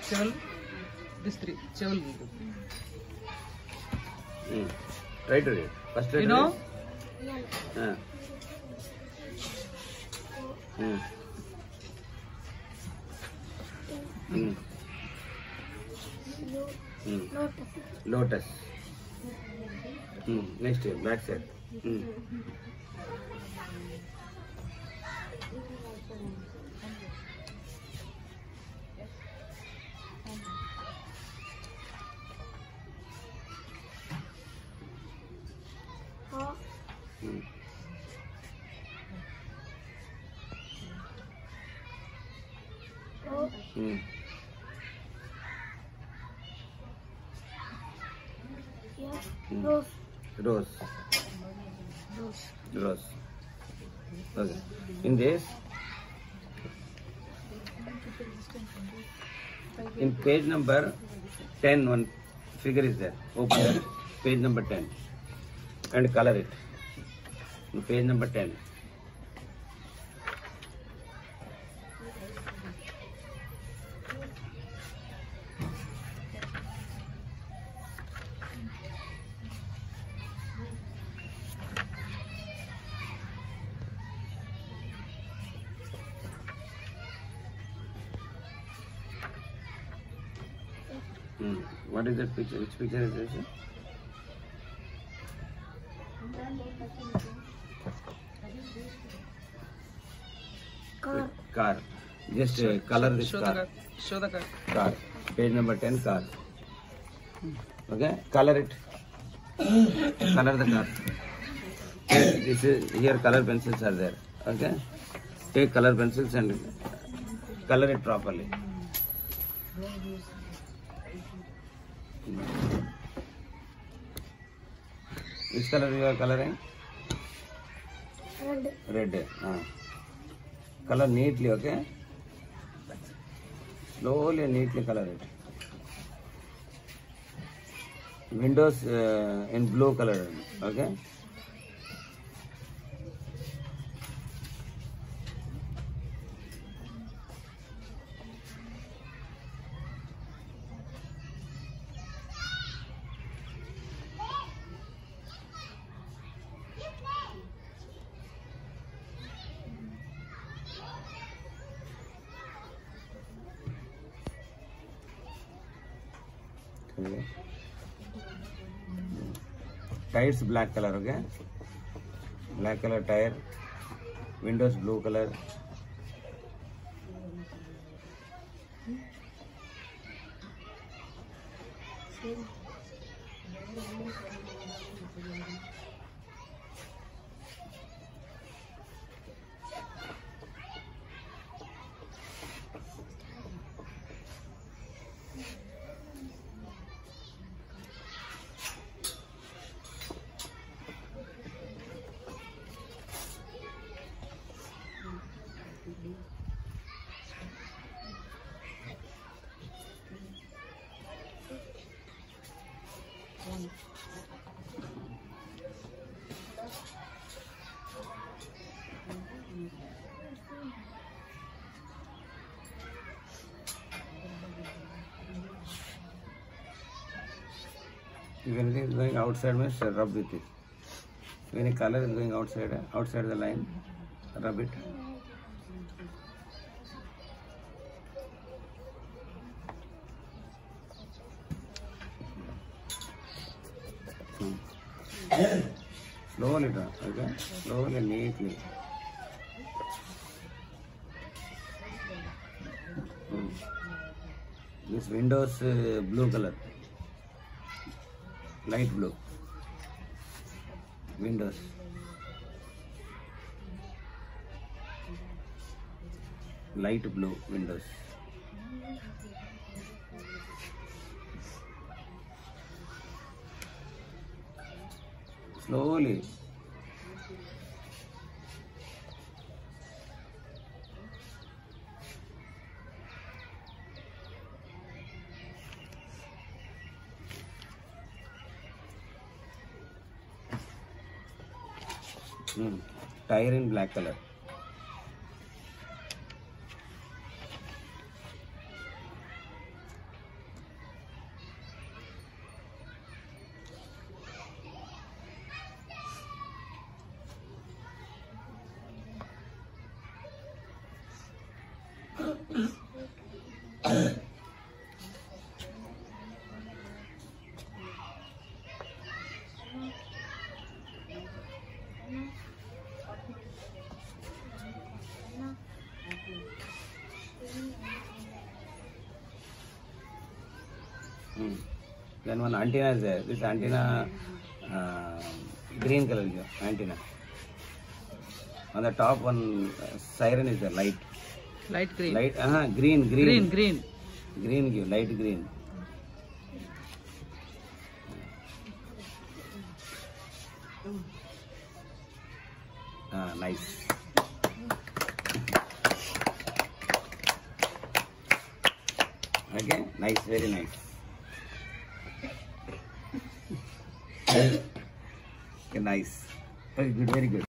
చెవులు this three చెవులు Try to read. First try you to know read. Lotus. Next here, back side. Rose. Okay. In this, in page number 10, one figure is there. Open that. Page number 10 and color it. In page number 10. What is that picture? Which picture is this? Car. Just color this car. show the card Car. Page number 10, car. Okay? Color it. Color the car. This is here. Color pencils are there. Okay? Take color pencils and color it properly. Which color you are coloring? Red. Color neatly, okay? Slowly and neatly color it. Windows in blue color, okay? Okay. Tires black color, okay? Black color tire. Windows blue color. If anything is going outside, means rub with it. If any color is going outside the line, rub it. Slowly, okay? Slowly and neatly. This windows blue color, light blue. Windows. Light blue windows. Slowly. Tire in black color. Then one antenna is there. This antenna, green color antenna. On the top one siren is there, light. Light green. Light, green. Green. Green give, light green. Nice. Okay, nice, very nice. Okay, nice. Very good, very good.